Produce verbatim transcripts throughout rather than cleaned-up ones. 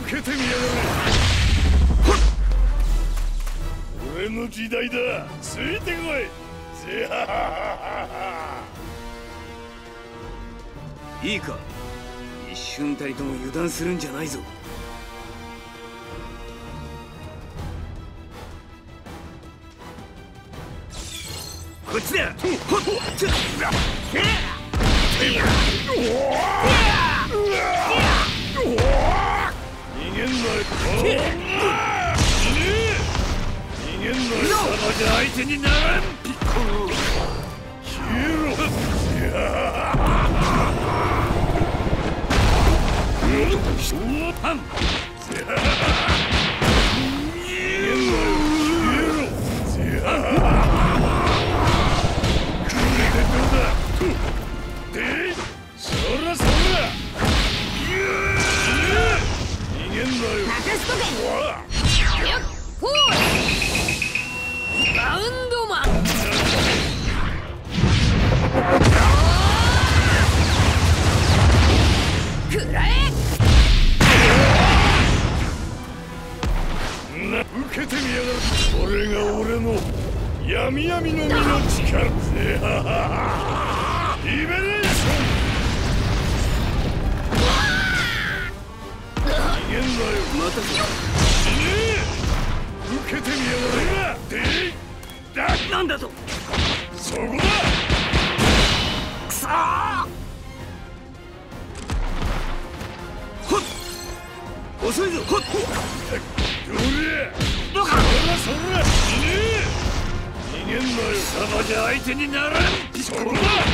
受けてみやがれ。俺の時代だ。ついてこい。ぜはははいいか、一瞬たりとも油断するんじゃないぞ。こっちだ。ほっちゃ逃げんなよ。逃げんなよ。様じゃ相手にならん。ピッコロ消えろ。ショーパン。逃げんなよ。消えろ。これでどうだ。でそらそら。逃げんなよ。バウンドマン。くらえ。な受けてみやがる。これが俺の闇闇の実の力。リベレーション。逃げんなよ。また死ねえ。受けてみやがれ。でだなんだと。そこだ。くそー。ほっ遅いぞ。ほっどれ。そらそら死ねえ。逃げんなよ。様じゃ相手にならん。そこだ。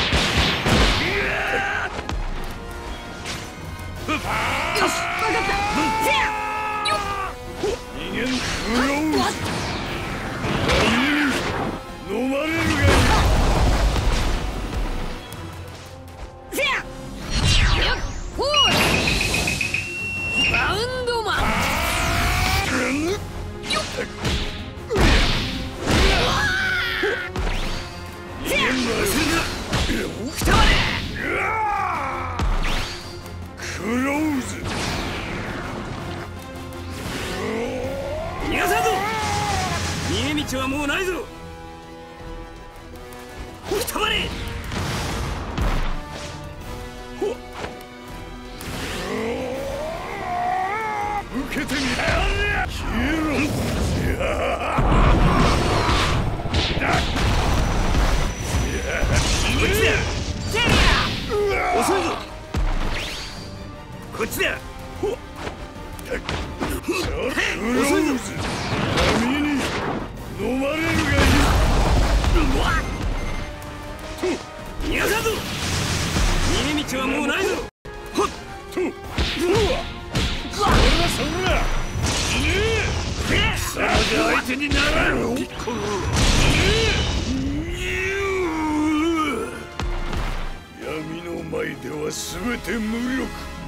よし、わかった。せや。よっ。逃げん。クローズ。飲まれるがいい。せや。よっ。ほー。バウンドマン。よっ。逃げんなよ。くたばれ。クローズ。逃がさんぞ。逃げ道はもうないぞ。くたばれ。受けてみたよ。消えろ。こっちだ。遅いぞ。こっちだ。遅いぞ。波に飲まれるがいい。逃がさんぞ。逃げ道はもうないぞ。ほっと。そらそら。死ねえ。さあじゃ相手にならん。ピッコロ。闇の前では全て無力。